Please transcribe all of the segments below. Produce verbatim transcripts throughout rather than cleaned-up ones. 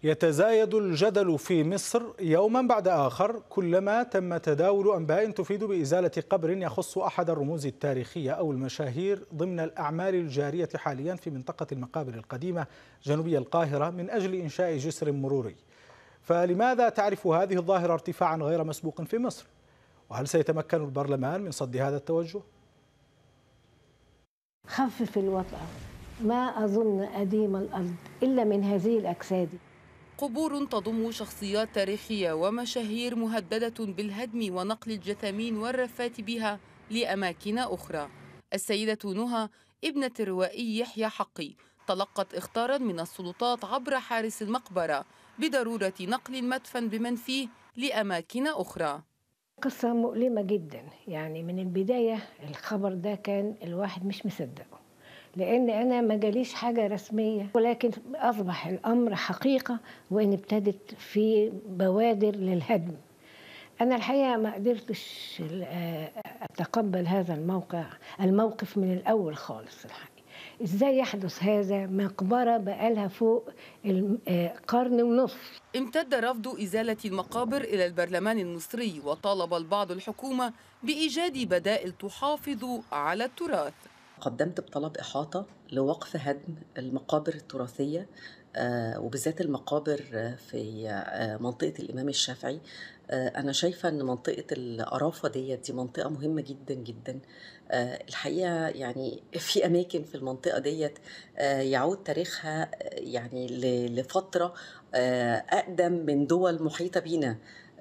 يتزايد الجدل في مصر يوما بعد آخر كلما تم تداول أنباء تفيد بإزالة قبر يخص أحد الرموز التاريخية أو المشاهير ضمن الأعمال الجارية حاليا في منطقة المقابر القديمة جنوبي القاهرة من أجل إنشاء جسر مروري. فلماذا تعرف هذه الظاهرة ارتفاعا غير مسبوق في مصر؟ وهل سيتمكن البرلمان من صد هذا التوجه؟ خفف الوطأ، ما أظن أديم الأرض إلا من هذه الأجساد. قبور تضم شخصيات تاريخية ومشاهير مهددة بالهدم ونقل الجثامين والرفات بها لأماكن أخرى. السيدة نهى ابنة الروائي يحيى حقي تلقت اخطارا من السلطات عبر حارس المقبرة بضرورة نقل المدفن بمن فيه لأماكن أخرى. قصة مؤلمة جدا، يعني من البداية الخبر ده كان الواحد مش مصدقه، لأن أنا ما جاليش حاجة رسمية، ولكن أصبح الأمر حقيقة وإن ابتدت في بوادر للهدم. أنا الحقيقة ما قدرتش أتقبل هذا الموقع الموقف من الأول خالص. الحقيقة إزاي يحدث هذا؟ مقبرة بقالها فوق قرن ونصف. امتد رفض إزالة المقابر إلى البرلمان المصري، وطالب البعض الحكومة بإيجاد بدائل تحافظ على التراث. قدمت بطلب إحاطة لوقف هدم المقابر التراثية، آه وبالذات المقابر في آه منطقة الإمام الشافعي. آه أنا شايفة أن منطقة القرافة دي, دي منطقة مهمة جدا جدا. آه الحقيقة يعني في أماكن في المنطقة دي آه يعود تاريخها يعني لفترة آه أقدم من دول محيطة بينا.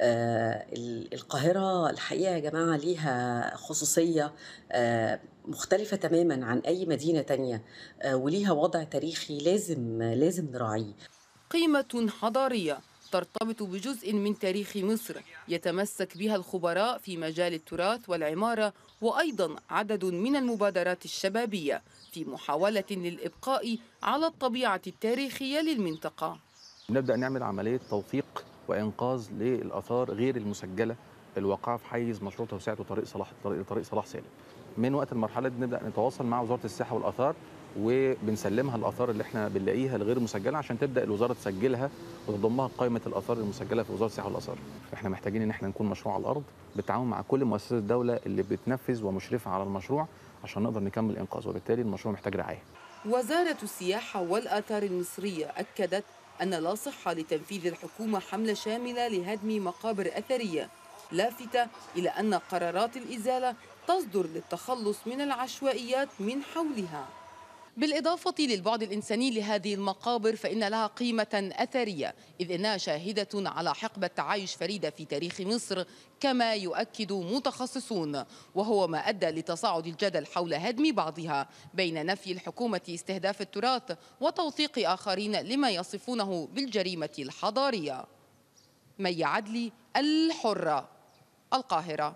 آه القاهرة الحقيقة يا جماعة ليها خصوصية آه مختلفة تماما عن أي مدينة تانية، آه وليها وضع تاريخي لازم لازم نراعيه. قيمة حضارية ترتبط بجزء من تاريخ مصر يتمسك بها الخبراء في مجال التراث والعمارة، وأيضا عدد من المبادرات الشبابية في محاولة للإبقاء على الطبيعة التاريخية للمنطقة. نبدأ نعمل عملية توثيق وإنقاذ للآثار غير المسجلة الواقعة في حيز مشروع توسعة طريق صلاح طريق, طريق صلاح سالم. من وقت المرحلة دي نبدأ نتواصل مع وزارة السياحة والآثار، وبنسلمها الآثار اللي احنا بنلاقيها الغير مسجلة عشان تبدأ الوزارة تسجلها وتضمها قائمة الآثار المسجلة في وزارة السياحة والآثار. احنا محتاجين ان احنا نكون مشروع على الأرض بالتعاون مع كل مؤسسات الدولة اللي بتنفذ ومشرفة على المشروع عشان نقدر نكمل إنقاذه، وبالتالي المشروع محتاج رعاية. وزارة السياحة والآثار المصرية أكدت أن لا صحة لتنفيذ الحكومة حملة شاملة لهدم مقابر أثرية، لافتة إلى أن قرارات الإزالة تصدر للتخلص من العشوائيات من حولها. بالإضافة للبعد الإنساني لهذه المقابر فإن لها قيمة أثرية، إذ أنها شاهدة على حقبة تعايش فريدة في تاريخ مصر كما يؤكد متخصصون، وهو ما أدى لتصاعد الجدل حول هدم بعضها بين نفي الحكومة استهداف التراث وتوثيق آخرين لما يصفونه بالجريمة الحضارية. مي عدلي، الحرة، القاهرة.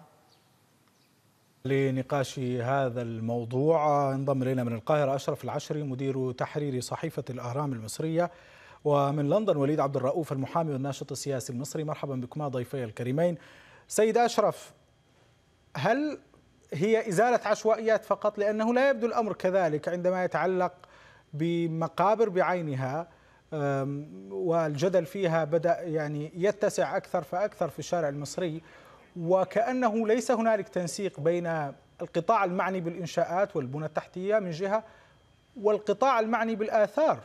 لنقاش هذا الموضوع انضم إلينا من القاهرة أشرف العشري مدير تحرير صحيفة الأهرام المصرية، ومن لندن وليد عبد الرؤوف المحامي والناشط السياسي المصري. مرحبا بكما ضيفي الكريمين. سيد أشرف، هل هي إزالة عشوائيات فقط؟ لأنه لا يبدو الأمر كذلك عندما يتعلق بمقابر بعينها، والجدل فيها بدأ يعني يتسع أكثر فأكثر في الشارع المصري، وكأنه ليس هنالك تنسيق بين القطاع المعني بالإنشاءات والبنى التحتية من جهة والقطاع المعني بالآثار.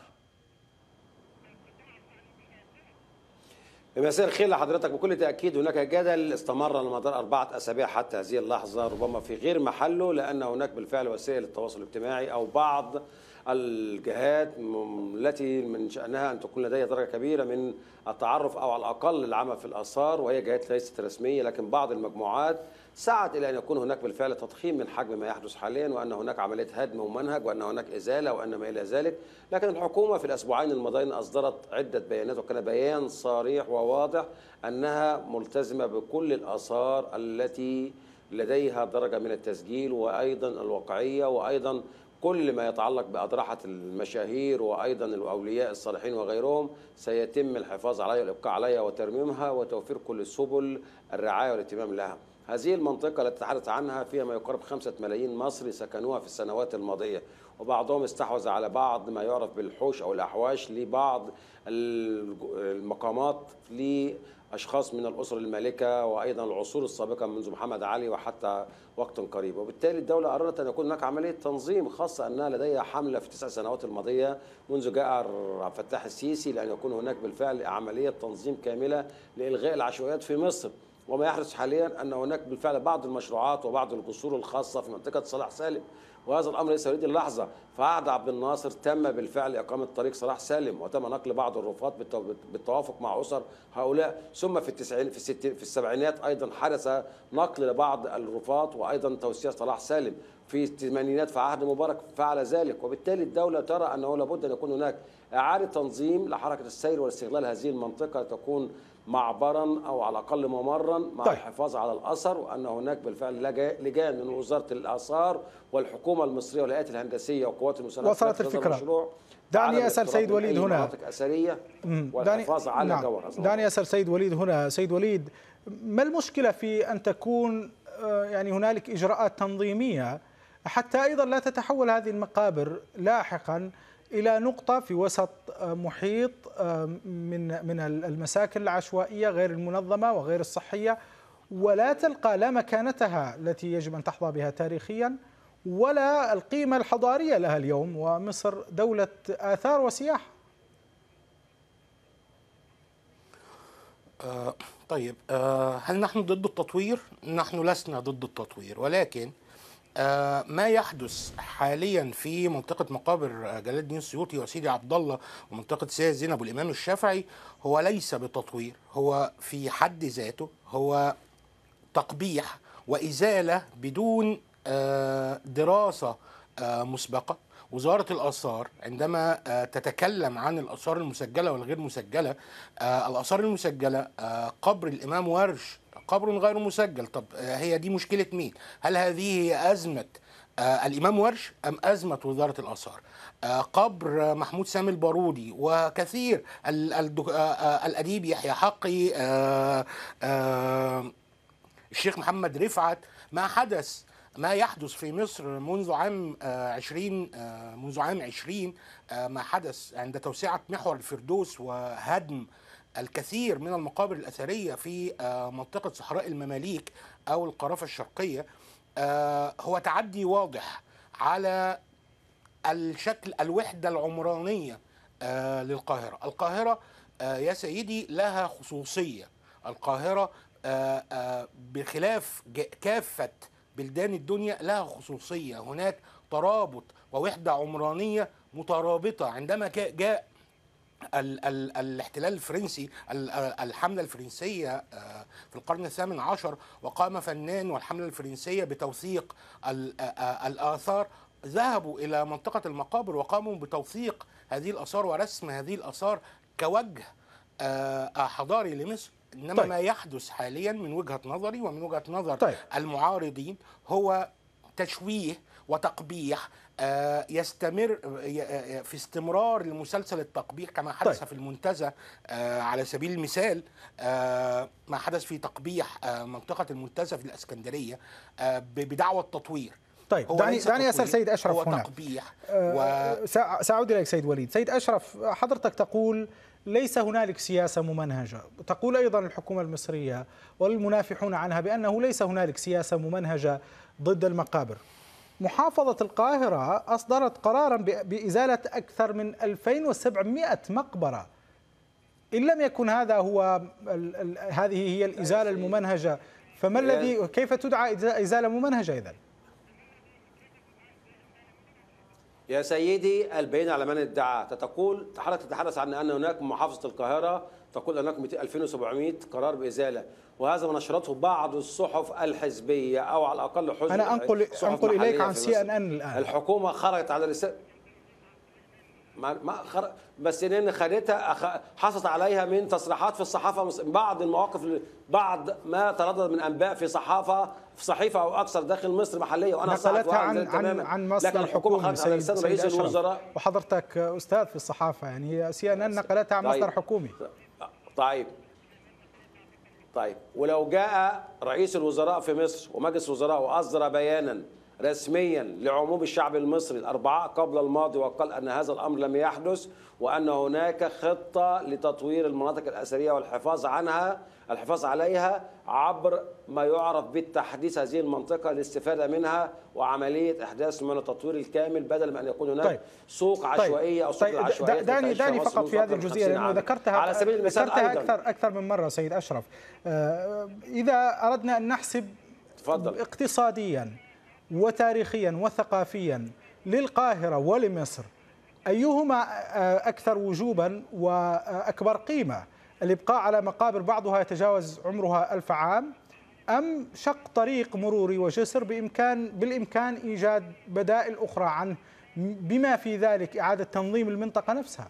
مساء الخير لحضرتك. بكل تأكيد هناك جدل استمر على مدار أربعة أسابيع حتى هذه اللحظة، ربما في غير محله، لأن هناك بالفعل وسائل التواصل الاجتماعي أو بعض الجهات التي من شأنها أن تكون لديها درجة كبيرة من التعرف أو على الأقل العمل في الآثار، وهي جهات ليست رسمية، لكن بعض المجموعات سعت إلى أن يكون هناك بالفعل تضخيم من حجم ما يحدث حاليا، وأن هناك عملية هدم ومنهج، وأن هناك إزالة، وأن ما إلى ذلك. لكن الحكومة في الأسبوعين الماضيين أصدرت عدة بيانات، وكان بيان صريح وواضح أنها ملتزمة بكل الآثار التي لديها درجة من التسجيل وأيضا الواقعية، وأيضا كل ما يتعلق بأضرحة المشاهير وأيضا الأولياء الصالحين وغيرهم سيتم الحفاظ عليها والإبقاء عليها وترميمها وتوفير كل سبل الرعاية والاهتمام لها. هذه المنطقة التي تحدث عنها فيها ما يقارب خمسة ملايين مصري سكنوها في السنوات الماضية، وبعضهم استحوذ على بعض ما يعرف بالحوش أو الأحواش لبعض المقامات لأشخاص من الأسر المالكة وأيضا العصور السابقة منذ محمد علي وحتى وقت قريب. وبالتالي الدولة أرادت أن يكون هناك عملية تنظيم، خاصة أنها لديها حملة في التسع سنوات الماضية منذ جاء عبد الفتاح السيسي لأن يكون هناك بالفعل عملية تنظيم كاملة لإلغاء العشوائيات في مصر. وما يحدث حاليا أن هناك بالفعل بعض المشروعات وبعض القصور الخاصة في منطقة صلاح سالم، وهذا الأمر ليس يريد اللحظة. في عهد عبد الناصر تم بالفعل إقامة طريق صلاح سالم وتم نقل بعض الرفات بالتوافق مع أسر هؤلاء، ثم في التسعين في الستين في السبعينات أيضا حدث نقل لبعض الرفات وأيضا توسيع صلاح سالم. في الثمانينات في عهد مبارك فعل ذلك. وبالتالي الدولة ترى أنه لابد أن يكون هناك إعادة تنظيم لحركة السير واستغلال هذه المنطقة تكون معبرا او على الاقل ممرا مع طيب. الحفاظ على الاثر، وان هناك بالفعل لجان من وزاره الاثار والحكومه المصريه والهيئات الهندسيه وقوات المساعده وصلت الفكره. دعني اسال سيد وليد هنا مناطق اثريه والحفاظ على نعم. جوهر. دعني اسال سيد وليد هنا. سيد وليد، ما المشكله في ان تكون يعني هنالك اجراءات تنظيميه حتى ايضا لا تتحول هذه المقابر لاحقا إلى نقطة في وسط محيط من من المساكن العشوائية غير المنظمة وغير الصحية، ولا تلقى لا مكانتها التي يجب أن تحظى بها تاريخيا ولا القيمة الحضارية لها اليوم، ومصر دولة آثار وسياحة؟ آه طيب، آه هل نحن ضد التطوير؟ نحن لسنا ضد التطوير، ولكن آه ما يحدث حاليا في منطقة مقابر جلال الدين السيوطي وسيدي عبد الله ومنطقة سيدة زينب والإمام الشافعي هو ليس بتطوير، هو في حد ذاته هو تقبيح وإزالة بدون آه دراسة آه مسبقة. وزارة الآثار عندما آه تتكلم عن الآثار المسجلة والغير مسجلة، آه الآثار المسجلة آه قبر الإمام ورش قبر غير مسجل. طب هي دي مشكلة مين؟ هل هذه هي أزمة آه الإمام ورش أم أزمة وزارة الآثار؟ آه قبر محمود سامي البارودي وكثير ال ال آه الأديب يحيى حقي، آه آه الشيخ محمد رفعت، ما حدث ما يحدث في مصر منذ عام آه عشرين آه منذ عام عشرين آه ما حدث عند توسعة محور الفردوس وهدم الكثير من المقابر الأثرية في منطقة صحراء المماليك أو القرافة الشرقية هو تعدي واضح على الشكل الوحدة العمرانية للقاهرة. القاهرة يا سيدي لها خصوصية، القاهرة بخلاف جا- كافة بلدان الدنيا لها خصوصية، هناك ترابط ووحدة عمرانية مترابطة. عندما كا- جاء ال ال الاحتلال الفرنسي، ال- الحملة الفرنسية آه، في القرن الثامن عشر، وقام فنان والحملة الفرنسية بتوثيق ال- آه، الآثار، ذهبوا إلى منطقة المقابر وقاموا بتوثيق هذه الآثار ورسم هذه الآثار كوجه آه، حضاري لمصر. إنما طيب. ما يحدث حاليا من وجهة نظري ومن وجهة نظر طيب. المعارضين هو تشويه وتقبيح آه، يستمر في استمرار لمسلسل التقبيح كما حدث طيب. في المنتزه آه، على سبيل المثال، آه، ما حدث في تقبيح آه، منطقة المنتزه في الإسكندرية آه، بدعوى التطوير. طيب دعني دعني اسال سيد اشرف هو هنا تقبيح آه و... ساعود اليك سيد وليد. سيد اشرف، حضرتك تقول ليس هنالك سياسه ممنهجه، تقول ايضا الحكومه المصريه والمنافحون عنها بانه ليس هنالك سياسه ممنهجه ضد المقابر. محافظه القاهره اصدرت قرارا بازاله اكثر من ألفين وسبعمئة مقبره. ان لم يكن هذا هو ال... ال... هذه هي الازاله الممنهجه، فما الذي كيف تدعى ازاله ممنهجه اذا؟ يا سيدي البين على من ادعى. تقول حضرتك تتحدث عن ان هناك محافظه القاهره تقول هناك ألفين وسبعمئة قرار بازاله، وهذا ما نشرته بعض الصحف الحزبيه او على الاقل حزب. انا انقل انقل اليك عن سي ان ان الان. الحكومه خرجت على رساله ما ما خر... بس ان خدتها أخ... حصلت عليها من تصريحات في الصحافه، بعض المواقف، بعض ما تردد من انباء في صحافه في صحيفه او اكثر داخل مصر محليه، وانا نقلتها عن عن عن مصدر الحكومي سيد, سيد رئيس الوزراء، وحضرتك استاذ في الصحافه، يعني سي ان ان نقلتها عن مصدر حكومي. طيب طيب ولو جاء رئيس الوزراء في مصر ومجلس الوزراء وأصدر بيانا رسميا لعموم الشعب المصري الأربعاء قبل الماضي وقال أن هذا الأمر لم يحدث وأن هناك خطة لتطوير المناطق الأثرية والحفاظ عنها الحفاظ عليها عبر ما يعرف بالتحديث هذه المنطقة للاستفادة منها وعملية إحداث من التطوير الكامل بدل من أن يكون هناك طيب. سوق عشوائية طيب. أو سوق طيب. العشوائية. داني داني فقط في هذه الجزئية لأنه ذكرتها على سبيل المثال ذكرتها أكثر أكثر من مرة سيد أشرف. إذا أردنا أن نحسب تفضل. اقتصاديا وتاريخيا وثقافيا للقاهرة ولمصر أيهما أكثر وجوبا وأكبر قيمة؟ الإبقاء على مقابر بعضها يتجاوز عمرها ألف عام أم شق طريق مروري وجسر بإمكان بالإمكان إيجاد بدائل أخرى عنه بما في ذلك إعادة تنظيم المنطقة نفسها؟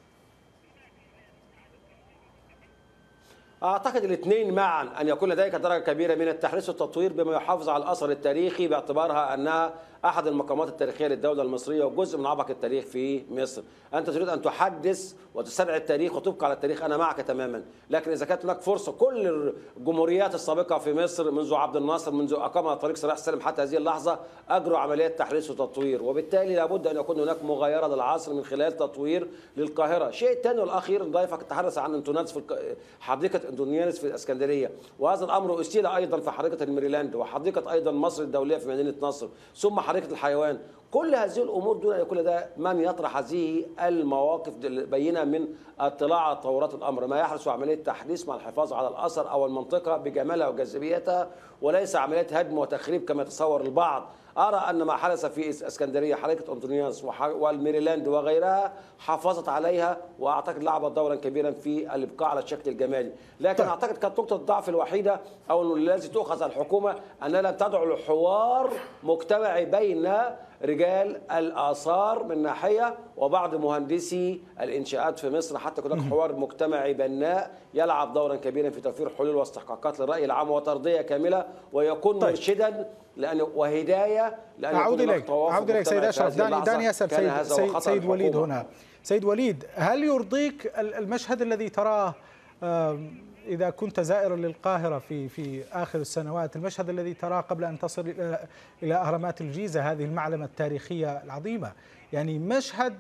أعتقد الاثنين معا أن يكون لديك درجة كبيرة من التحديث والتطوير بما يحافظ على الأثر التاريخي باعتبارها أنها أحد المقامات التاريخية للدولة المصرية وجزء من عبق التاريخ في مصر. أنت تريد أن تحدث وتستدعي التاريخ وتبقى على التاريخ، أنا معك تماما، لكن إذا كانت هناك فرصة كل الجمهوريات السابقة في مصر منذ عبد الناصر منذ أقام طريق صلاح السلام حتى هذه اللحظة أجروا عمليات تحديث وتطوير، وبالتالي لابد أن يكون هناك مغايرة للعصر من خلال تطوير للقاهرة. الشيء الثاني والأخير ضيفك تحدث عن انتونانس في حديقة انطونيادس في الإسكندرية، وهذا الأمر أسيل أيضا في حديقة الميريلاند وحديقة أيضا مصر الدولية في مدينة نصر ثم حديقة الحيوان. كل هذه الأمور دون أن يكون لدى من يطرح هذه المواقف البينة من اطلاع على تطورات الأمر، ما يحدث عملية تحديث مع الحفاظ على الأثر أو المنطقة بجمالها وجاذبيتها وليس عملية هدم وتخريب كما يتصور البعض. أرى أن ما حدث في اسكندرية حديقة انطونيادس والميريلاند وغيرها حافظت عليها وأعتقد لعبت دورا كبيرا في الإبقاء على الشكل الجمالي، لكن أعتقد كانت نقطة الضعف الوحيدة أو الذي تؤخذ الحكومة أنها لم تدعو لحوار مجتمعي بين رجال الآثار من ناحية وبعض مهندسي الإنشاءات في مصر حتى يكون حوار مجتمعي بناء يلعب دورا كبيرا في توفير حلول واستحقاقات للرأي العام وترضية كاملة ويكون طيب. مرشدا لأنه وهداية لأن أعود إليك أعود إليك سيد أشرف. داني داني يسأل سيد, سيد, سيد وليد هنا. سيد وليد، هل يرضيك المشهد الذي تراه إذا كنت زائرا للقاهرة في في آخر السنوات، المشهد الذي تراه قبل أن تصل إلى إلى أهرامات الجيزة هذه المعلمة التاريخية العظيمة، يعني مشهد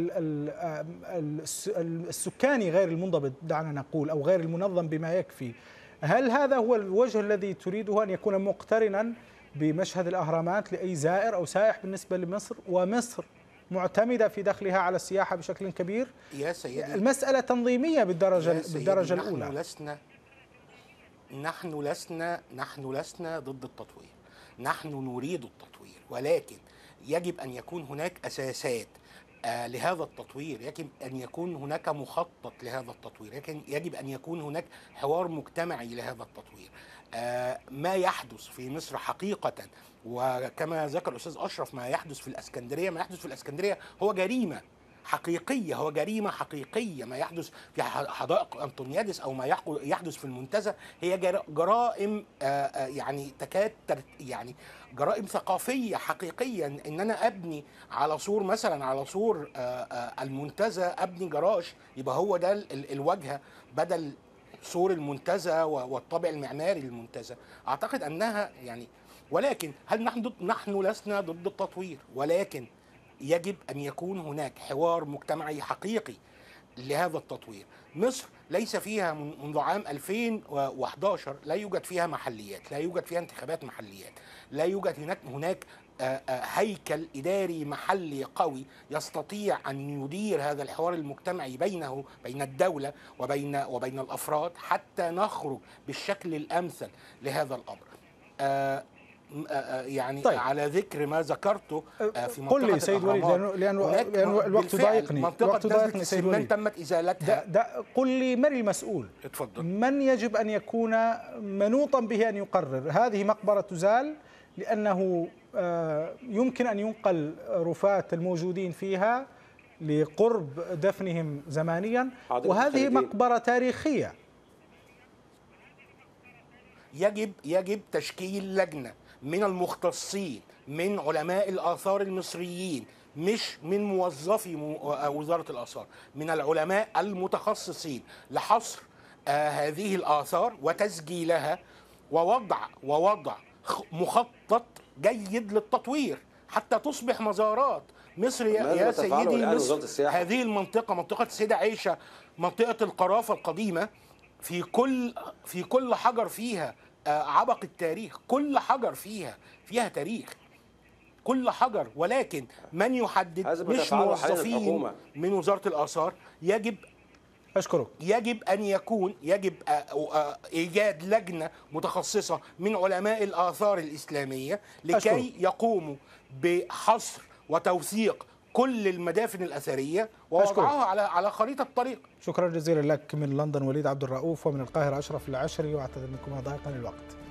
السكاني غير المنضبط دعنا نقول أو غير المنظم بما يكفي، هل هذا هو الوجه الذي تريده أن يكون مقترنا بمشهد الأهرامات لأي زائر أو سائح بالنسبة لمصر، ومصر معتمدة في دخلها على السياحة بشكل كبير؟ يا سيدي المسألة تنظيمية بالدرجة بالدرجة نحن الأولى. لسنا نحن لسنا نحن لسنا ضد التطوير، نحن نريد التطوير، ولكن يجب أن يكون هناك أساسات آه لهذا التطوير، يجب أن يكون هناك مخطط لهذا التطوير، لكن يجب أن يكون هناك حوار مجتمعي لهذا التطوير. آه ما يحدث في مصر حقيقة وكما ذكر الأستاذ أشرف ما يحدث في الإسكندرية، ما يحدث في الإسكندرية هو جريمة حقيقية، هو جريمة حقيقية. ما يحدث في حدائق أنطونيادس أو ما يحدث في المنتزه هي جرائم آه يعني تكاد يعني جرائم ثقافية حقيقية. إن أنا أبني على سور مثلا على سور آه آه المنتزه أبني جراج يبقى هو ده الواجهة بدل سور المنتزه والطابع المعماري للمنتزه. أعتقد أنها يعني، ولكن هل نحن ضد؟ نحن لسنا ضد التطوير، ولكن يجب أن يكون هناك حوار مجتمعي حقيقي لهذا التطوير. مصر ليس فيها منذ عام ألفين وأحد عشر لا يوجد فيها محليات، لا يوجد فيها انتخابات محليات، لا يوجد هناك هناك هيكل إداري محلي قوي يستطيع أن يدير هذا الحوار المجتمعي بينه بين الدولة وبين وبين الأفراد حتى نخرج بالشكل الأمثل لهذا الأمر. يعني طيب. على ذكر ما ذكرته في منطقة قل لي سيد وليد لأنه, لأنه الوقت ضايقني الوقت ضايقني سيد وليد تمت إزالتها. ده ده قل لي من المسؤول؟ اتفضل. من يجب أن يكون منوطا به أن يقرر هذه مقبرة تزال لأنه يمكن أن ينقل رفاة الموجودين فيها لقرب دفنهم زمانيا، وهذه مقبرة تاريخية. يجب يجب تشكيل لجنة من المختصين من علماء الآثار المصريين، مش من موظفي وزارة الآثار، من العلماء المتخصصين لحصر آه هذه الآثار وتسجيلها ووضع ووضع مخطط جيد للتطوير حتى تصبح مزارات مصر. يا, يا سيدي مصر هذه المنطقة، منطقة السيدة عائشة، منطقة القرافة القديمة، في كل في كل حجر فيها آه عبق التاريخ، كل حجر فيها فيها تاريخ، كل حجر. ولكن من يحدد مش موظفين من وزارة الآثار. يجب أشكرك. يجب أن يكون يجب إيجاد لجنة متخصصة من علماء الآثار الإسلامية لكي أشكرك. يقوموا بحصر وتوثيق كل المدافن الأثرية ووضعها على على خريطة الطريق. شكرا جزيلا لك من لندن وليد عبد الرؤوف، ومن القاهرة أشرف العشري، واعتذر منكم ضيقا الوقت.